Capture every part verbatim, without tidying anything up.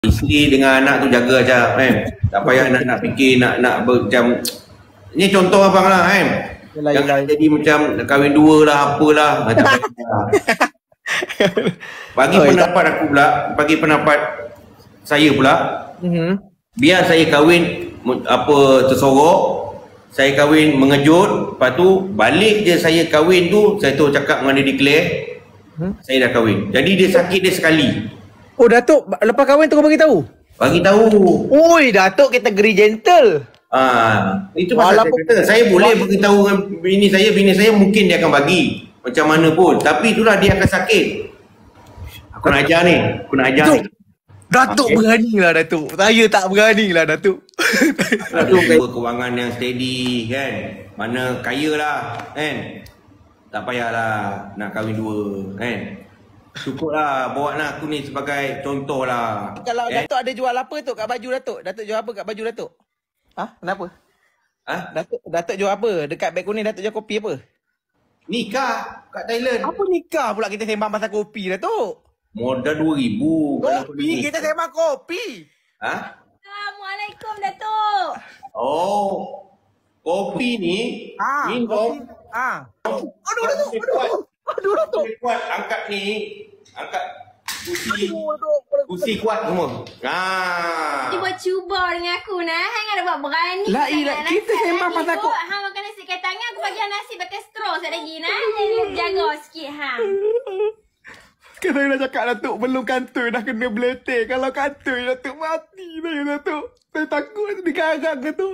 Isteri dengan anak tu jaga Acap kan. Tak payah nak nak fikir nak nak macam ni contoh abang lah kan. Yalah, jangan yalah. Jadi macam kahwin dua lah apalah. Tak payah. Bagi oh, pendapat tak. aku pula, bagi pendapat saya pula. Mm-hmm. Biar saya kahwin apa tersorok, saya kahwin mengejut, lepas tu balik je saya kahwin tu, saya tu cakap dengan dia declare, hmm? saya dah kahwin. Jadi dia sakit dia sekali. Oh Datuk, lepas kahwin terus bagi tahu? Bagi tahu. Oi, Datuk kategori gentle. Ah, itu pasal saya kata, saya boleh beritahu dengan bini saya, bini saya mungkin dia akan bagi macam mana pun, tapi itulah dia akan sakit. Aku nak ajar ni, aku nak ajar Datuk. ni. Datuk okay. Beranilah Datuk. Saya tak beranilah Datuk. Datuk kewangan yang steady kan. Mana kaya lah kan. Tak payahlah nak kahwin dua kan. Cukuplah bawa nak aku ni sebagai contoh lah. Kalau eh? Datuk ada jual apa tu kat baju Datuk? Datuk jual apa kat baju Datuk? Ha? Kenapa? Ha? Datuk, Datuk jual apa? Dekat beg kuning Datuk jual kopi apa? Nikah kat Thailand. Apa nikah pula kita sembang pasal kopi Datuk? Modal dua ribu. Kopi, kita sembang kopi. Ha? Assalamualaikum Datuk. Oh. Kopi ni ha, minum. Ah. Ha. Aduh Datuk, aduh. Aduh Datuk. Kuat angkat ni, angkat kursi. Kursi kuat semua. Ha. Dia buat cuba dengan aku nah. Hang ada buat berani. Lah ilah kita sembang pasal aku. Hang makan nasi kat tangan aku bagi nasi pakai straw sekali lagi nah. Jaga sikit hang. Sekarang dah cakap Datuk belum kantoi dah kena beletek. Kalau kantoi Datuk mati dah Datuk. Saya takut dikarang Datuk.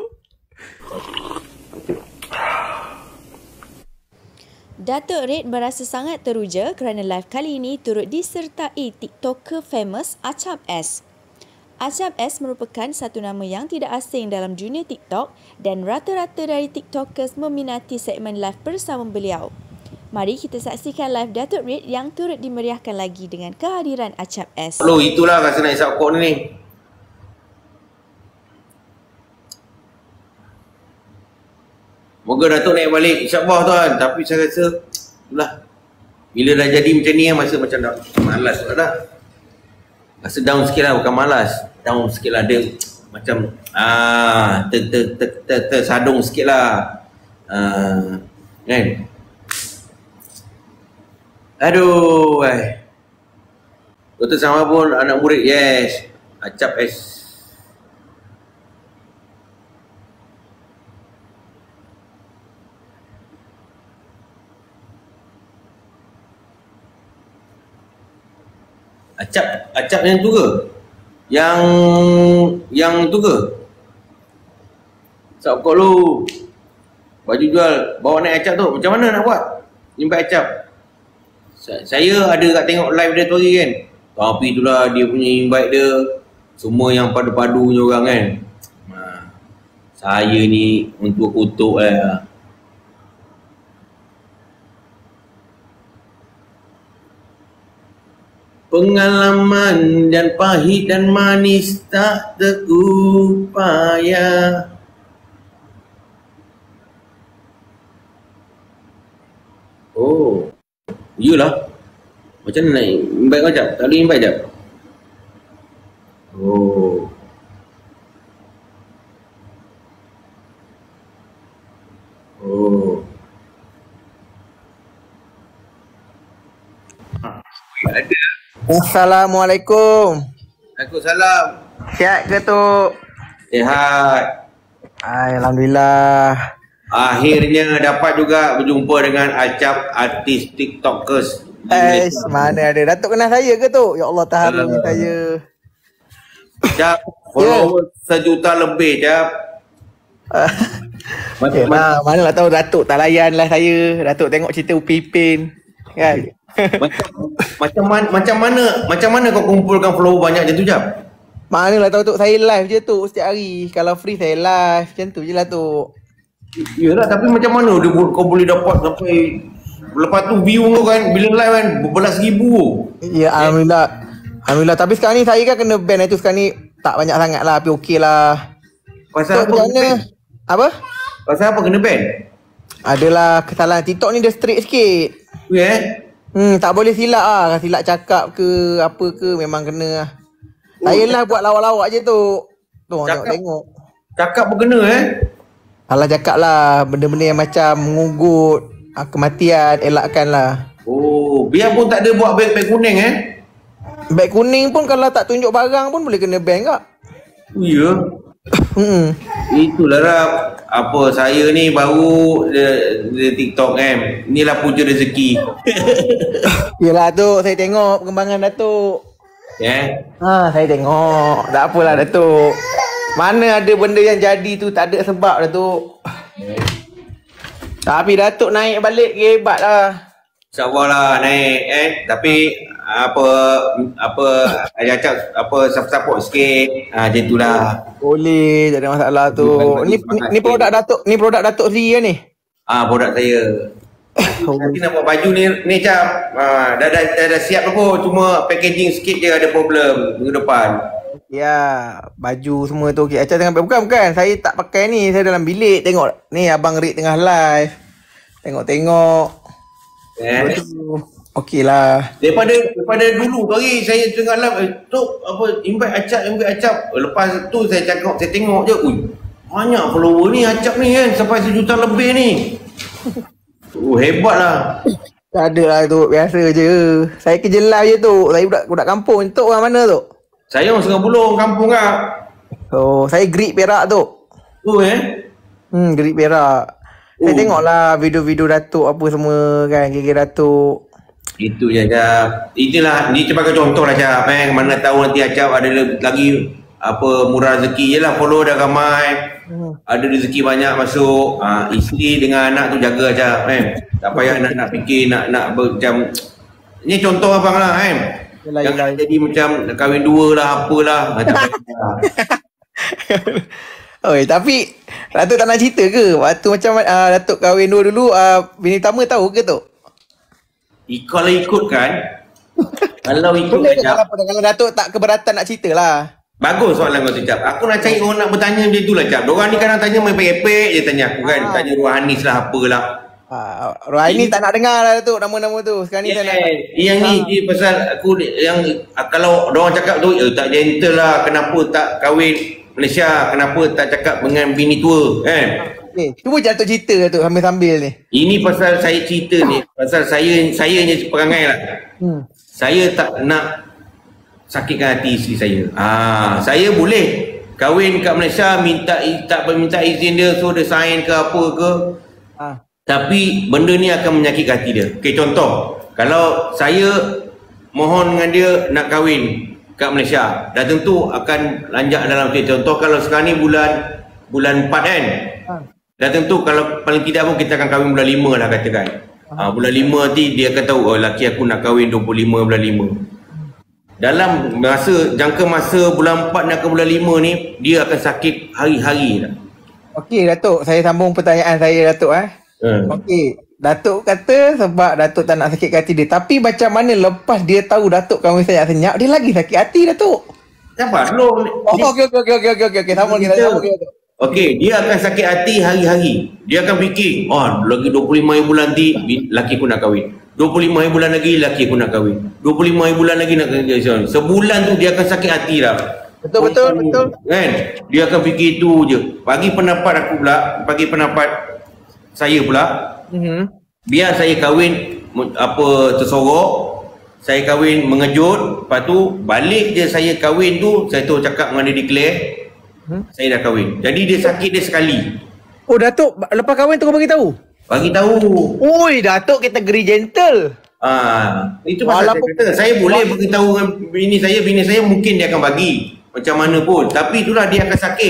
Datuk Red berasa sangat teruja kerana live kali ini turut disertai TikToker famous Acap S. Acap S merupakan satu nama yang tidak asing dalam dunia TikTok dan rata-rata dari TikTokers meminati segmen live bersama beliau. Mari kita saksikan live Datuk Red yang turut dimeriahkan lagi dengan kehadiran Acap S. Loh, itulah rasa nak isap kok ni. Moga Datuk naik balik insya-Allah tuan. Tapi saya rasa itulah. Bila dah jadi macam ni masa macam dah malas pula dah. Rasa down sikit lah, bukan malas. Down sikit lah dia macam ah ter ter ter ter, ter sadung sikit lah. Ah, kan? Aduh, eh. Doktor sama pun anak murid, yes. Acap S. Acap, acap yang tu ke? Yang yang tu ke? Sap kau lu. Baju jual, bawa naik acap tu. Macam mana nak buat? Nyimpan acap. Saya ada kat tengok live dia tu hari kan. Tapi itulah dia punya invite dia. Semua yang padu-padunya orang kan. Ha. Saya ni untuk kutuk lah. Pengalaman dan pahit dan manis tak terupaya. Oh. Iyalah. Macam mana nak invite kau jap? Tak boleh invite jap? Oh. Oh. Ada. Assalamualaikum. Waalaikumsalam. Sihat ke tu? Sihat. Alhamdulillah. Akhirnya dapat juga berjumpa dengan Acap artis TikTokers. Eh, mana ada. Datuk kenal saya ke tu? Ya Allah, terharu uh, saya. Cap, follower yeah. sejuta lebih, Cap. Okay, mana, mana lah tahu Datuk tak layan lah saya. Datuk tengok cerita Upin Ipin kan. macam, macam mana macam mana macam mana kau kumpulkan follower banyak macam tu, Cap? Mana lah tahu tu, saya live je tu setiap hari. Kalau free saya live. Macam tu je lah tu. Yalah, tapi macam mana dia kau boleh dapat sampai lepas tu view kau kan bila live kan berbelas ribu. Ya, alhamdulillah. Alhamdulillah. Tapi sekarang ni saya kan kena ban itu sekarang ni tak banyak sangat lah. Tapi okey lah. Pasal apa kena ban? Apa? Pasal apa kena ban? Adalah kesalahan TikTok ni dia strict sikit. Ya? Yeah. Hmm, tak boleh silap ah. Silap cakap ke apa ke memang kena lah. Saya lah buat lawak-lawak je tu. Tu orang Cakap- tengok-tengok. Cakap pun kena eh. Alah cakap lah, benda-benda yang macam mengugut, ah, kematian, elakkan lah. Oh, biarpun tak ada buat beg-beg kuning eh. Beg kuning pun kalau tak tunjuk barang pun boleh kena ban kak. Oh ya. Hmm. Itulah Rap. Apa saya ni baru di, di TikTok kan. Inilah punca rezeki. Yelah tu, saya tengok perkembangan Datuk. Ya. Ha, saya tengok. Tak apalah Datuk. Mana ada benda yang jadi tu tak ada sebab Datuk. Tapi Datuk naik balik hebat lah. InsyaAllah lah naik eh. Tapi apa apa ajak apa support sikit. Ha macam itulah. Boleh, tak ada masalah tu. Ni ni, ni produk Datuk, ni produk Datuk Sri kan ni? Ah produk saya. Nanti nak buat baju ni ni Cap. Ah dah dah, dah, dah siap aku, cuma packaging sikit je ada problem minggu depan. Ya, baju semua tu okey. Acah tengah bukan bukan. Saya tak pakai ni, saya dalam bilik tengok. Ni abang Rik tengah live. Tengok-tengok. Eh. Okey lah. Daripada daripada dulu tu hari saya tengah live eh, tu apa invite Acap invite Acap. Lepas tu saya cakap saya tengok je, ui. Banyak follower ni Acap ni kan sampai sejuta lebih ni. Oh hebatlah. Tak ada lah tu, biasa je. Saya kerja live je tu. Saya budak budak kampung. Tu orang mana tu? Saya orang Sungai Buloh kampung ah. Oh, saya Greek Perak tu. Tu eh. Hmm, Greek Perak. Saya Oh. tengoklah video-video Datuk apa semua kan, gigi Datuk. Itu je Acap. Itulah ni sebagai contoh lah Acap eh. Mana tahu nanti Acap ada lagi apa murah rezeki je lah, follow dah ramai. Hmm. Ada rezeki banyak masuk. Ha, isteri dengan anak tu jaga Acap eh. Tak payah nak nak fikir nak nak macam ni contoh abang lah kan. Yelah, Jangan yelah. jadi macam nak kahwin dua lah apalah. Macam Oi, tapi Datuk tak nak cerita ke? Waktu macam uh, Datuk kahwin dua dulu, uh, bini tama tahu ke tu? kalau ikutkan kalau ikut Boleh ke Acap, kalau, kalau Datuk tak keberatan nak cerita lah. bagus soalan kau tu Cap. Aku nak cari orang nak bertanya dia tu lah Cap. Diorang ni kadang tanya main pepek je tanya aku kan. Ah. Tanya Ruhanis lah apalah. Uh, Rohai ni tak nak dengar lah Datuk nama-nama tu. Sekarang ni Yeah, saya nak. yang ni dia pasal aku yang ah, kalau orang cakap tu eh, tak gentle lah, kenapa tak kahwin Malaysia, kenapa tak cakap dengan bini tua kan. Okay, cuba je Datuk cerita Datuk sambil-sambil ni. Ini pasal saya cerita ni, pasal saya saya ni perangai lah. Hmm. Saya tak nak sakitkan hati isteri saya. Ah, saya boleh kahwin kat Malaysia minta tak minta izin dia, so dia sign ke apa ke. Ah. Tapi benda ni akan menyakitkan hati dia. Okey, contoh, kalau saya mohon dengan dia nak kahwin kat Malaysia, dah tentu akan lanjak dalam tu. Contoh kalau sekarang ni bulan bulan empat kan. Ah. Dah tentu kalau paling tidak pun kita akan kahwin bulan lima lah katakan. Ha, bulan lima nanti dia akan tahu, oh laki aku nak kahwin dua puluh lima bulan lima. Dalam masa jangka masa bulan empat nak ke bulan lima ni, dia akan sakit hari-hari dah. Okey Datuk, saya sambung pertanyaan saya Datuk eh. Hmm. Okey, Datuk kata sebab Datuk tak nak sakit hati dia. Tapi macam mana lepas dia tahu Datuk kahwin senyap-senyap, dia lagi sakit hati Datuk? Siapa? Lo Oh, okey okey okey okey okey okey. Sambung kita sambung kita. Okey, dia akan sakit hati hari-hari. Dia akan fikir, oh lagi dua puluh lima hari bulan nanti laki aku nak kahwin. dua puluh lima hari bulan lagi laki aku nak kahwin. dua puluh lima hari bulan lagi nak kahwin. Sebulan tu dia akan sakit hati dah. Betul betul betul. Kan? Dia akan fikir itu je. Bagi pendapat aku pula, bagi pendapat saya pula, Mhm. biar saya kahwin apa tersorok, saya kahwin mengejut, lepas tu balik je saya kahwin tu, saya tu cakap dengan dia declare, hmm? saya dah kahwin. Jadi dia sakit dia sekali. Oh Datuk lepas kahwin terus bagi tahu. Bagi tahu. Oi Datuk kategori gentle. Ah, itu pasal Walaupun- saya kata, saya boleh beritahu dengan bini saya, bini saya mungkin dia akan bagi macam mana pun, tapi itulah dia akan sakit.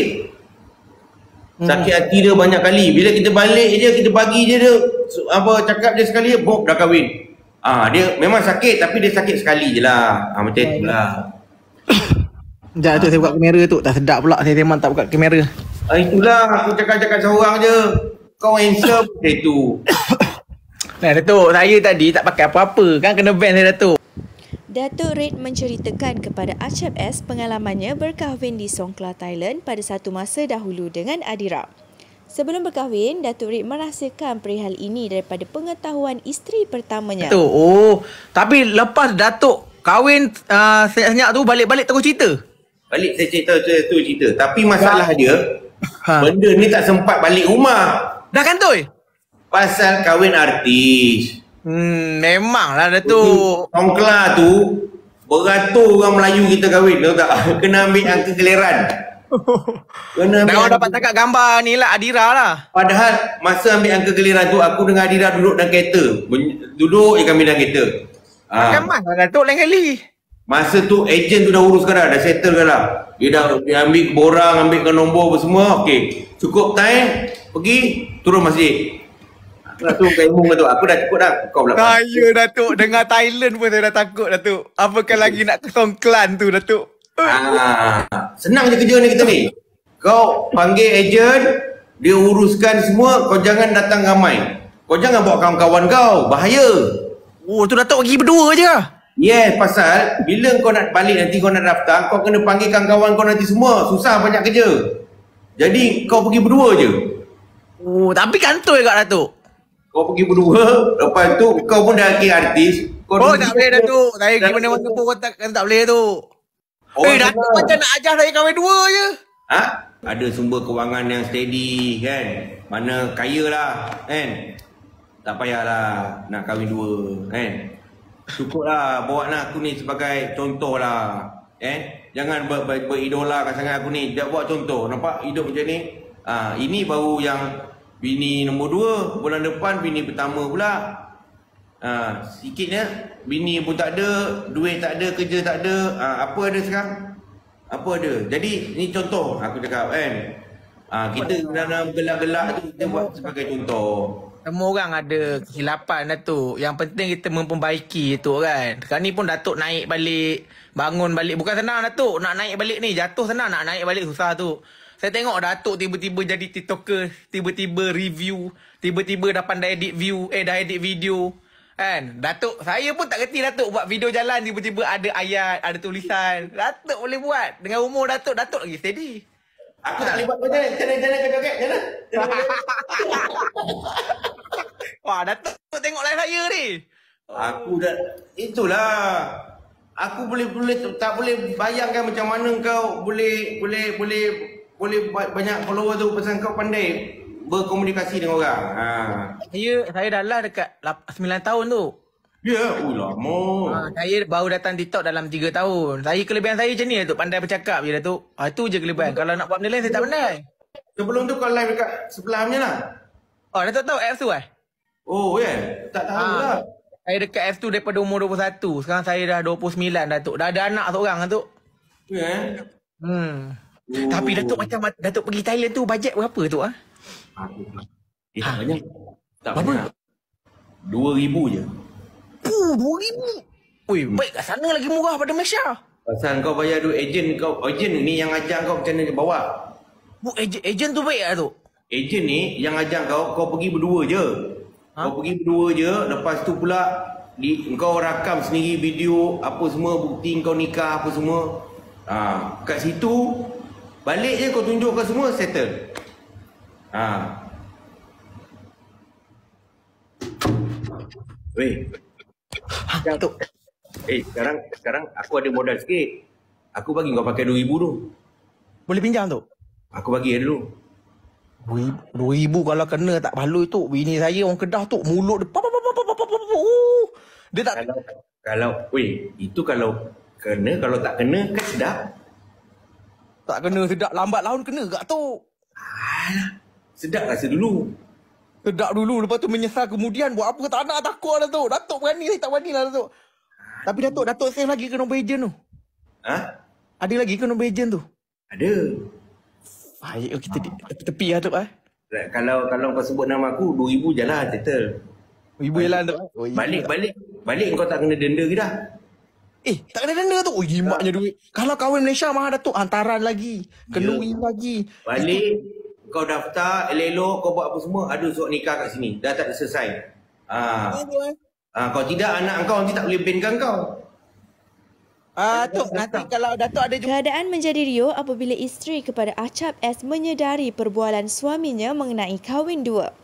Sakit hati dia banyak kali. Bila kita balik je, kita bagi je dia apa cakap dia sekali, bop dah kahwin. Ah, dia memang sakit tapi dia sakit sekali je lah. Ah, macam itulah. Sekejap Datuk saya buka kamera tu. Tak sedap pula saya memang tak buka kamera. Ah, itulah aku cakap-cakap seorang je. Kau handsome macam itu. Nah Datuk, saya tadi tak pakai apa-apa. Kan kena ban saya Datuk. Datuk Red menceritakan kepada Acap S pengalamannya berkahwin di Songkhla, Thailand pada satu masa dahulu dengan Adira. Sebelum berkahwin, Datuk Red merahsiakan perihal ini daripada pengetahuan isteri pertamanya. Datuk, oh. Tapi lepas Datuk kahwin uh, senyap-senyap tu balik-balik terus cerita. Balik saya cerita tu, tu cerita. Tapi masalah dia, Ha. benda ni tak sempat balik rumah. Dah kantoi? Pasal kahwin artis. Hmm, memanglah Datuk. Tongkla tu, beratur orang Melayu kita kahwin, tahu tak? Kena ambil angka giliran. Kena Dan ambil orang dapat tangkap gambar ni lah, Adira lah. Padahal masa ambil angka giliran tu, aku dengan Adira duduk dalam kereta. Ben- Duduk je kami dalam kereta. Kan Ha. mas lah Datuk lain kali. Masa tu ejen tu dah uruskan dah, dah settle kan dah. Dia dah dia ambil borang, ambilkan nombor apa semua, okey. Cukup time, pergi, turun masjid. Aku dah turun kat ilmu tu, aku dah cukup dah. Kau pula. Saya Datuk, dengar Thailand pun saya dah takut Datuk. Apakah lagi nak ke Songklan tu Datuk? Ah, senang je kerja ni kita ni. Kau panggil ejen, dia uruskan semua, kau jangan datang ramai. Kau jangan bawa kawan-kawan kau, bahaya. Oh, tu Datuk pergi berdua je lah. Yes, pasal bila kau nak balik nanti kau nak daftar, kau kena panggil kawan-kawan kau nanti semua. Susah banyak kerja. Jadi kau pergi berdua je. Oh, tapi kantoi kat Datuk. Kau pergi berdua, lepas tu kau pun dah kira artis. Kau Oh, duduk- tak boleh Datuk. Saya Dah- pergi mana-mana pun tak, tak boleh tu. Oh, Eh, Datuk senang. macam nak ajar saya kahwin dua je. Ha? Ada sumber kewangan yang steady kan. Mana kaya lah kan. Tak payahlah nak kahwin dua kan. Cukuplah bawa lah aku ni sebagai contoh lah. Eh, jangan ber, ber, beridolakan sangat aku ni. Dia buat contoh. Nampak hidup macam ni? Ah, ini baru yang bini nombor dua. Bulan depan bini pertama pula. Ah, sikitnya bini pun tak ada, duit tak ada, kerja tak ada. Ah, apa ada sekarang? Apa ada? Jadi ni contoh aku cakap kan. Ah, kita dalam gelak-gelak tu kita buat sebagai contoh. Semua orang ada kesilapan Datuk. Yang penting kita memperbaiki Datuk kan. Sekarang ni pun Datuk naik balik, bangun balik. Bukan senang Datuk nak naik balik ni. Jatuh senang, nak naik balik susah tu. Saya tengok Datuk tiba-tiba jadi TikToker, tiba-tiba review, tiba-tiba dah pandai edit view, eh dah edit video. Kan? Datuk, saya pun tak kerti Datuk buat video jalan tiba-tiba ada ayat, ada tulisan. Datuk boleh buat. Dengan umur Datuk, Datuk lagi steady. Aku tak boleh buat macam mana? Macam mana? Macam mana kau joget? Macam mana? Wah, Datuk tengok live saya ni. Aku dah, itulah. Aku boleh boleh tak boleh bayangkan macam mana kau boleh boleh boleh boleh buat banyak follower tu pasal kau pandai berkomunikasi dengan orang. Ha. Saya saya dah lah dekat sembilan tahun tu. Ya, oh lama. Ha, saya baru datang TikTok dalam tiga tahun. Saya kelebihan saya macam ni Datuk, pandai bercakap je Datuk. Ha, tu je kelebihan. Kalau nak buat benda lain saya tak pandai. Sebelum tu kau live dekat sebelahnya lah. Oh, Datuk tahu apps tu eh? Oh ya, yeah. Tak tahu Ha. lah. Saya dekat apps tu daripada umur dua puluh satu. Sekarang saya dah dua puluh sembilan Datuk. Dah ada anak seorang Datuk. Ya. Yeah. Hmm. Oh. Tapi Datuk macam Datuk pergi Thailand tu bajet berapa tu ah? Aku eh, tak banyak. Tak Berapa? banyak. dua ribu je. Puh, dua ribu. Ui, baik kat sana lagi murah pada Malaysia. Pasal kau bayar duit ejen kau, ejen ni yang ajar kau macam mana dia bawa. Bu, ejen, ejen tu baik lah tu. Ejen ni yang ajar kau, kau pergi berdua je. Ha? Kau pergi berdua je, lepas tu pula di, kau rakam sendiri video apa semua, bukti kau nikah apa semua. Ha, kat situ balik je kau tunjukkan semua, settle. Ha. Weh. Ha, tu. Eh, sekarang sekarang aku ada modal sikit. Aku bagi kau pakai dua ribu tu. Boleh pinjam tu? Aku bagi dulu. Dua ribu kalau kena tak baloi tu. Bini saya orang Kedah tu mulut dia. Pap, pap, pap, pap, pap, pap, pap, pap. Uh, dia tak. Kalau kalau weh, itu kalau kena, kalau tak kena kan sedap. Tak kena sedap. Lambat laun kena kat tu. Alah, sedap rasa dulu. Sedap dulu. Lepas tu menyesal kemudian. Buat apa tak nak takut lah tu. Datuk berani. Saya tak berani lah Datuk. Tapi Datuk, Datuk save lagi ke nombor ejen tu? Ha? Ada lagi ke nombor ejen tu? Ada. Baik, kita di tepi-tepi lah tu eh. Kalau kalau kau sebut nama aku dua ribu je lah settle. Ibu Elan tu. Oh, Balik balik balik kau tak kena denda ke dah. Eh, tak kena denda tu. Oh, jimatnya duit. Kalau kahwin Malaysia mahal Datuk. Hantaran lagi. Kenduri Ya. lagi. Balik kau daftar elok-elok kau buat apa semua, ada surat nikah kat sini. Dah tak selesai. Ah. Itu eh. Ah, kalau tidak anak kau nanti tak boleh bankan kau. Ah, tu nanti kalau Datuk ada juga. Keadaan menjadi riuh apabila isteri kepada Acap S menyedari perbualan suaminya mengenai kahwin dua.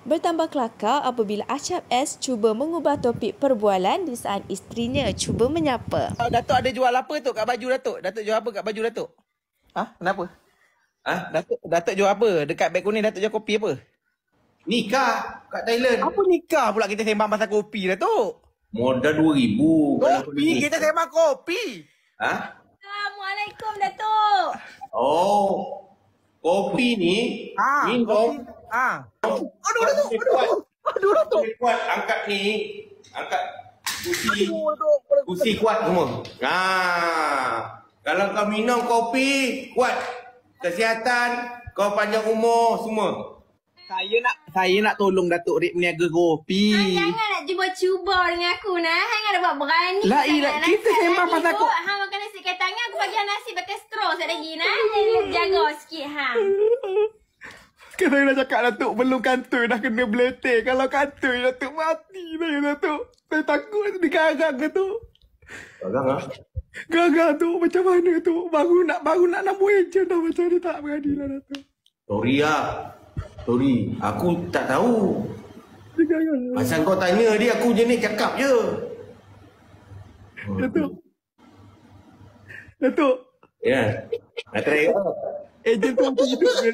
bertambah kelakar apabila Acap S cuba mengubah topik perbualan di saat isterinya cuba menyapa. Uh, Datuk ada jual apa tu kat baju Datuk? Datuk jual apa kat baju Datuk? Ha? Kenapa? Ha? Datuk, Datuk jual apa? Dekat beg kuning Datuk jual kopi apa? Nikah kat Thailand. Apa nikah pula kita sembang pasal kopi Datuk? Modal dua ribu. Kopi, kita sembang kopi. Ha? Assalamualaikum, Datuk. Oh. Kopi ni Ah, minum. Ah. Aduh, Datuk. Aduh, Aduh Datuk. kuat angkat ni. Angkat kursi. Aduh Datuk. Kursi kuat semua. Nah, kalau kau minum kopi kuat kesihatan, kau panjang umur semua. Saya nak saya nak tolong Datuk Rik meniaga kopi. Hang jangan nak cuba-cuba dengan aku nah. Hang ada buat berani. Lah, sangat. ilah, Nasi kita sembang lagi pasal kot. ko- Hang makan nasi kat tangan, aku bagi hang nasi pakai straw sekejap lagi nah. Jaga sikit hang. Sekarang dah cakap Datuk belum kantoi dah kena beletek. Kalau kantoi Datuk mati dah Datuk. Saya takut digarang Datuk. Garang ah. Garang tu macam mana tu? Baru nak baru nak nambah ejen dah macam ni tak berani lah Datuk. Sorry ah. Sorry, aku tak tahu. Dia garang. Pasal kau tanya dia, aku jenis cakap je. Datuk. Datuk. Ya. Nak try ke? Ejen tu macam hidup kan?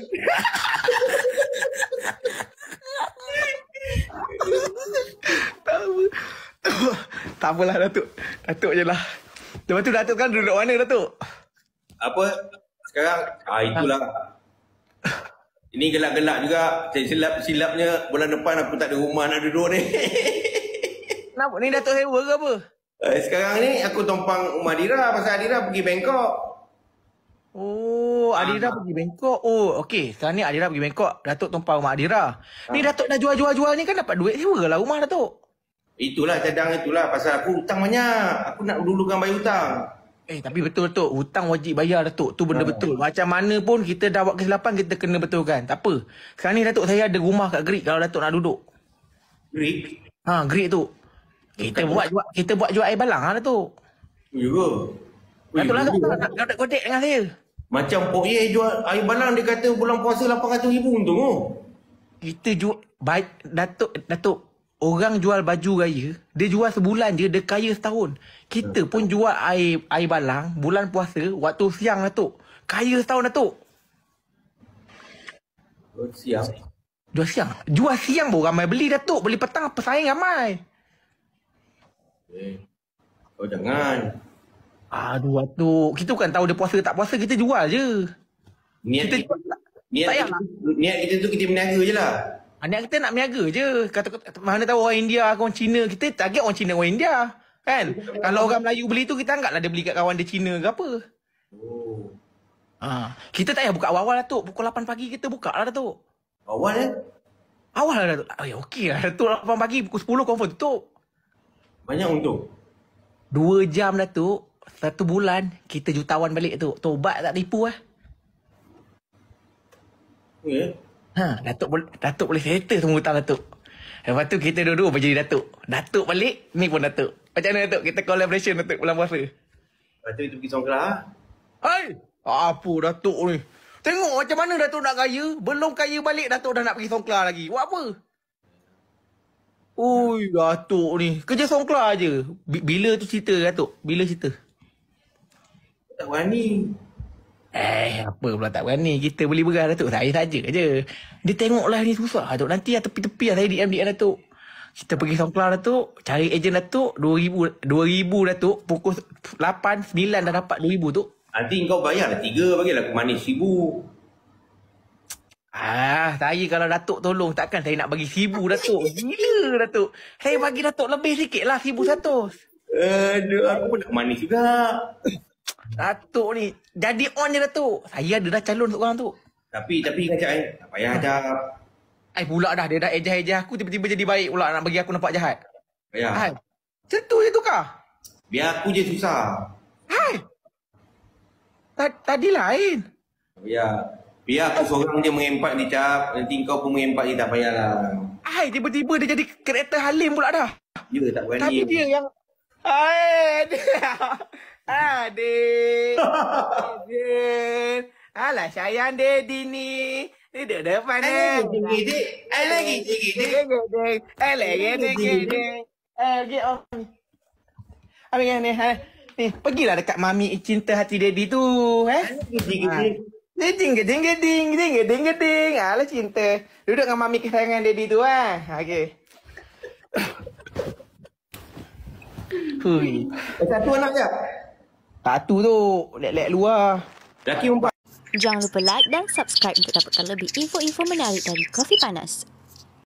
Tak apa. Tak apalah Datuk. Datuk je lah. Lepas tu Datuk kan duduk mana Datuk? Apa? Sekarang, ah itulah. Ini gelak-gelak juga. Silap-silapnya bulan depan aku tak ada rumah nak duduk ni. Kenapa? Ni Datuk sewa ke apa? Eh, sekarang ni aku tumpang rumah Adira. Pasal Adira pergi Bangkok. Oh, Adira Ah. pergi Bangkok. Oh, okey. Sekarang ni Adira pergi Bangkok. Datuk tumpang rumah Adira. Ni Datuk dah jual-jual-jual ni kan dapat duit sewa lah rumah Datuk. Itulah cadang itulah. Pasal aku hutang banyak. Aku nak dulukan bayar hutang. Eh, tapi betul Datuk. Hutang wajib bayar Datuk. Tu benda Ah. betul. Macam mana pun kita dah buat kesilapan, kita kena betulkan. Tak apa. Sekarang ni Datuk saya ada rumah kat Greek kalau Datuk nak duduk. Greek. Ha, Greek tu. Kita buat jual, kita buat jual air balang lah Datuk. Ya ke? Datuk lah Ui, nak nak nak kodek dengan saya. Macam Pok Ye jual air balang, dia kata bulan puasa lapan ratus ribu untung oh. Kita jual ba- Datuk Datuk orang jual baju raya, dia jual sebulan je, dia kaya setahun. Kita pun jual air air balang bulan puasa waktu siang Datuk. Kaya setahun Datuk. Oh, siap. Jual siang. Jual siang pun ramai beli Datuk. Beli petang pesaing ramai. Eh. Oh jangan. Aduh Datuk. Kita bukan tahu dia puasa tak puasa, kita jual je. Niat Kita kita, niat, tak kita, payah. niat kita tu kita berniaga je lah. Anak kita nak berniaga je. Kata, mana tahu orang India, orang Cina. Kita target orang Cina, orang India. Kan? Kalau orang Melayu beli tu, kita anggaplah dia beli kat kawan dia Cina ke apa. Oh. Ha. Kita tak payah buka awal-awal Datuk. Pukul lapan pagi kita buka lah Datuk. Awal eh? Awal lah Datuk. Oh, ya okey lah Datuk. lapan pagi pukul sepuluh confirm tutup. Banyak untung. Dua jam Datuk. Satu bulan kita jutawan balik Datuk. Tobat tak tipu lah. Ya. Ha, Datuk boleh Datuk boleh settle semua hutang Datuk. Lepas tu kita dua-dua berjadi Datuk. Datuk balik, ni pun Datuk. Macam mana Datuk? Kita collaboration Datuk bulan puasa. Lepas tu kita pergi Songkla. Hai! Apa Datuk ni? Tengok macam mana Datuk nak kaya. Belum kaya balik Datuk dah nak pergi Songkla lagi. Buat apa? Ui, Datuk ni. Kerja Songkla je. Bila tu cerita Datuk? Bila cerita? Tak berani. Eh, apa pula tak berani. Kita boleh beras Datuk. Saya saja je. Dia tengok lah ni susah Datuk. Nanti lah tepi-tepi lah saya D M D M Datuk. Kita pergi Songkla Datuk. Cari ejen Datuk. dua ribu. dua ribu Datuk. Pukul lapan, sembilan dah dapat dua ribu tu. Nanti kau bayar lah tiga. Bagilah aku manis seribu. Ah, saya kalau Datuk tolong takkan saya nak bagi seribu Datuk. Gila Datuk. Saya bagi Datuk lebih sikit lah seribu seratus. Aduh, aku pun nak manis juga. Datuk ni jadi on je Datuk. Saya ada dah calon seorang tu. Tapi, tapi kacak eh. Tak payah ajak. Ai pula dah dia dah ejah-ejah aku tiba-tiba jadi baik pula nak bagi aku nampak jahat. Payah. Hai. Macam tu je tu kah? Biar aku je susah. Hai. Tadi lain. Biar. Biar aku seorang je mengempat ni cap. Nanti kau pun mengempat ni tak payahlah. Hai, tiba-tiba dia jadi karakter Halim pula dah. Ya, tak berani. Tapi dia yang hai dia. Adik. Adik. Alah sayang Daddy ni. Duduk depan I dia. lagi gede. I lagi gede. Eh, lagi gede. Eh, get off ni. Ambil kan ni. Ha. Ni, pergilah dekat mami cinta hati daddy tu. Eh? Gede-gede. Geding, geding, geding, geding, geding, geding. Alah cinta. Duduk dengan mami kesayangan daddy tu. Ha. Okey. Hui. Satu anak je. Satu tu. Lek-lek luar. Laki perempuan. Jangan lupa like dan subscribe untuk dapatkan lebih info-info menarik dari Kopi Panas.